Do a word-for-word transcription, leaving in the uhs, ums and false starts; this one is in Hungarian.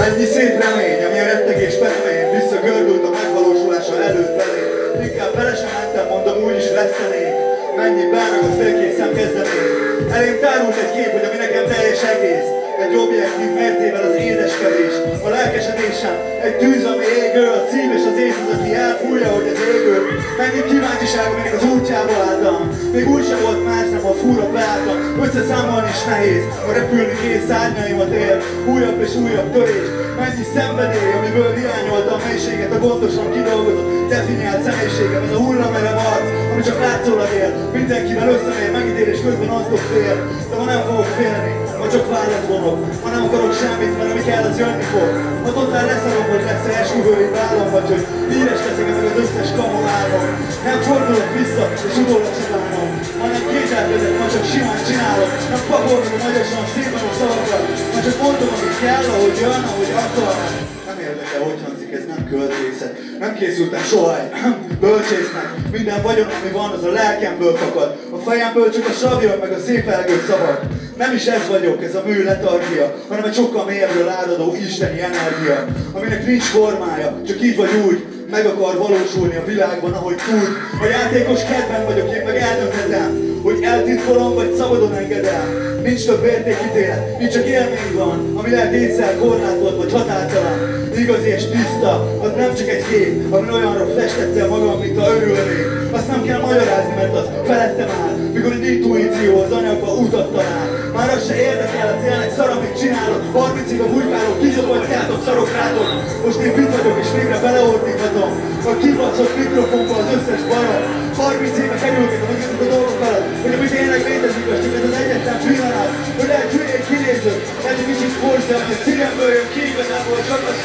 Mennyi szép remény, ami a rettegés peremén visszagördült a megvalósulása előtt belé. Inkább bele sem mentem, mondom, úgyis vesztenék. Mennyi bánagott félkészen kezdenék. Elém tárult egy kép, hogy ami nekem teljes egész. Egy objektív mértével az édeskedés. A lelkesedésem egy tűz, ami égő. A szív és az ész az, aki elfújja, hogy az égő. Mennyi kíváncsiság, aminek az útjába álltam. Még úgy sem volt más, nem a fúra beálltam. Összeszámolni is nehéz. A repülni kész szárnyaimat ér. Újabb és újabb törés. Mennyi szenvedély, amiből hiányolta a mélységet, a gondosan kidolgozott, definiált személyiségem. Ez a hullamerev arc, ami csak látszólag él. Mindenkivel összemér, megítélés közben aztok fél. De ma nem fogok félni, ma csak vállat vonok. Ma nem akarok semmit, mert ami kell, az jönni fog. Ha totál leszarom, hogy lesz-e esküvői vállam, vagy hogy híres leszek ezek az összes kamu álmom. Nem fordulok vissza, és utólag se bánom. Hanem kételkedek, ma csak simán csinálok. Nem pakolom magyarsan szépen a szavakat. Ma csak mondom, amit kell, ahogy jön, ahogy akar. Nem érdekel, hogy hangzik, ez nem költészet. Nem készültem soha egy bölcsésznek. Minden vagyon, ami van, az a lelkemből fakad. A fejemből csak a sav jön, meg a szép elgőtt szavak. Nem is ez vagyok, ez a mű letargia, hanem egy sokkal mélyebbről áradó isteni energia, aminek nincs formája, csak így vagy úgy, meg akar valósulni a világban, ahogy tud. A játékos kedven vagyok, én meg eldönthetem, hogy eltitkolom vagy szabadon engedem. Nincs több értékítélet, nincs csak élmény van, ami lehet étszer korlátolt vagy határtalan. Igazi és tiszta, az nem csak egy kép, amin olyanra festettem magam, mint ha örülnék. Azt nem kell magyarázni, mert az felettem áll, mikor egy intuíció az anyagba utat talál. Már az se érdekel, tényleg szar, amit csinálok. harmincig a bujkálok, kizapoltjátok, szarok rátok. Most én mit vagyok és végre beleordíthatom a kibaszott mikrofonba az összes barom. harminc éve kerülgetem azokat a dolgok alatt, hogy ami tényleg létezik, az csak ez az egyetlen pillanat. Hogy lehet hülyén kinézők, lehet egy kicsit fors, de ami a szívemből jön ki, igazából csak az